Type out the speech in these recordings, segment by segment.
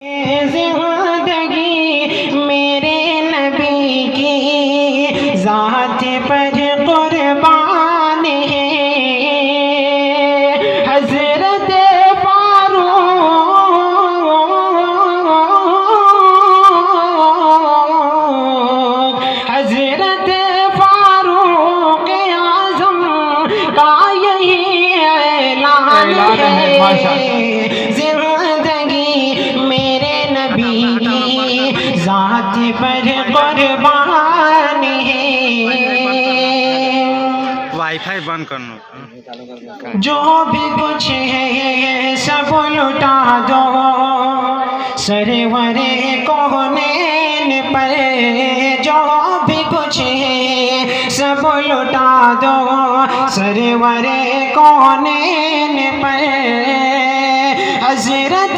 زندگی میرے نبی کی ذات پر قربان ہے، حضرت فاروق اعظم کا یہی اعلان ہے، ذات پر قربان ہے۔ وائی فائی بند کرنا، جو بھی کچھ ہے سب لٹا دو سرور کونین پر، جو بھی کچھ ہے سب لٹا دو سرور کونین پر، حضرت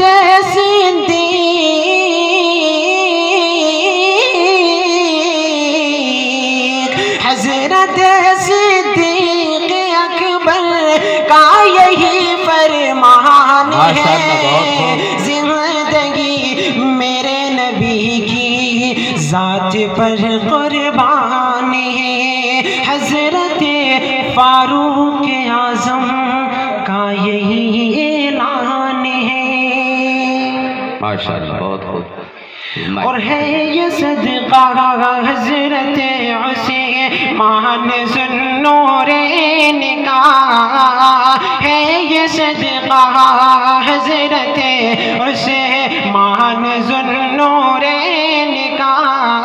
حضرت صدیق اکبر کا یہی فرمان ہے، زندگی میرے نبی کی ذات پر قربان ہے، حضرت فاروق اعظم کا یہی اعلان ہے۔ ماشاءاللہ، بہت خوب۔ اور ہے یہ صدقہ حضرت عثمان ذوالنورین کا، ہے یہ صدقہ حضرت عثمان ذوالنورین کا،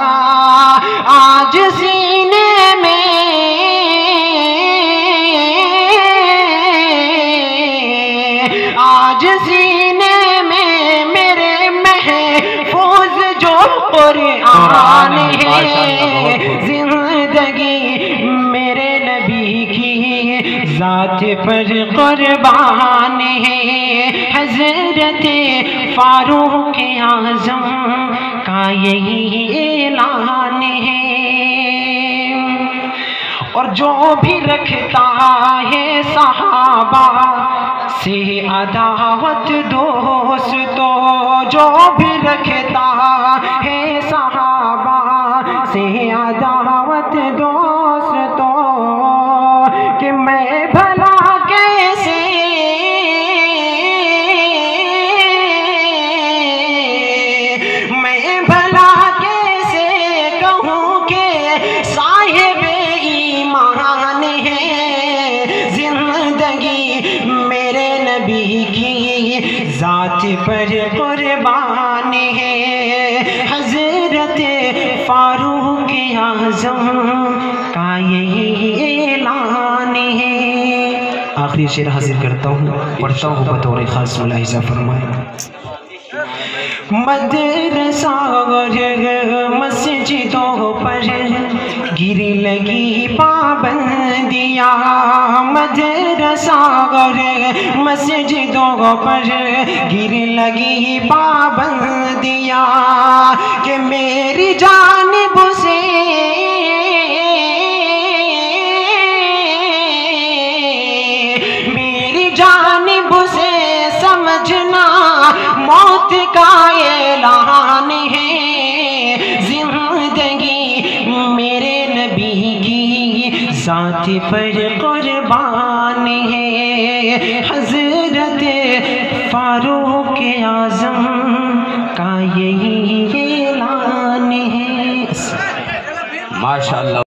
آج سینے میں قرآن ہے، زندگی میرے نبی کی ذات پر قربان ہے، حضرت فاروق اعظم کا یہی اعلان ہے۔ اور جو بھی رکھتا ہے صحابہ سے عداوت دوستو، جو بھی رکھتا ہے صحابہ سے عداوت دوستو، کہ میں بھلا کیسے کہوں کہ صاحب ایمان ہے، زندگی میرے نبی کی ذات پر قربان ہے، حضرت فاروق اعظم کا یہی اعلان ہے۔ آخری شعر حاضر کرتا ہوں، پڑھتا ہوں بطور خاص ملاحظہ فرمائیں۔ مدرسہ اور مسجدوں پر گر لگی پابندیاں، مدرسہ اور مسجدوں پر گر لگی پابندیاں، کہ میری جانب سے سمجھنا موت کا اعلان ہے، زندگی میرے نبی کی ذات پر قربان ہے، حضرت فاروق اعظم کا یہی اعلان ہے۔ ماشاءاللہ۔